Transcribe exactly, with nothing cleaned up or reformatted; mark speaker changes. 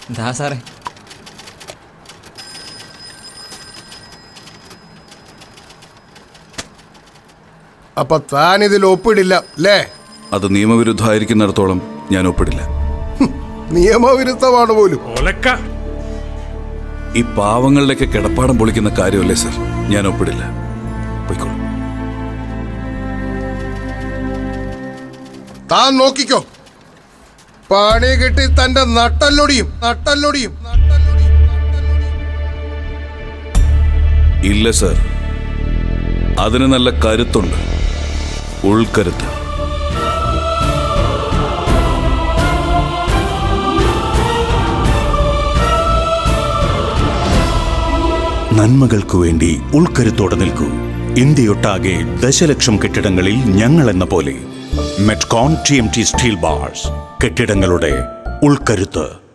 Speaker 1: ദാ സാറേ.
Speaker 2: അപ്പൊ താൻ ഇതിൽ ഒപ്പിടില്ല അല്ലേ?
Speaker 3: അത് നിയമവിരുദ്ധമായിരിക്കുന്നിടത്തോളം ഞാൻ ഒപ്പിടില്ല.
Speaker 2: നിയമവിരുദ്ധമാണ് പോലും.
Speaker 3: ഈ പാവങ്ങളിലേക്ക് കിടപ്പാടം പൊളിക്കുന്ന കാര്യമല്ലേ സർ, ഞാൻ ഒപ്പിടില്ല. പോയിക്കോളൂ.
Speaker 2: താൻ നോക്കിക്കോ, പണി കിട്ടി തന്റെ നട്ടല്ലൊടിയും നട്ടല്ലൊടിയും.
Speaker 3: ഇല്ല സർ, അതിന് നല്ല കരുത്തുണ്ട്, ഉൾക്കരുത്ത്.
Speaker 4: നന്മകൾക്കു വേണ്ടി ഉൾക്കരുത്തോടെ നിൽക്കൂ. ഇന്ത്യയൊട്ടാകെ ദശലക്ഷം കെട്ടിടങ്ങളിൽ ഞങ്ങൾ എന്ന പോലെ. Metcon T M T steel bars, കെട്ടിടങ്ങളുടെ ഉൾക്കരുത്ത്.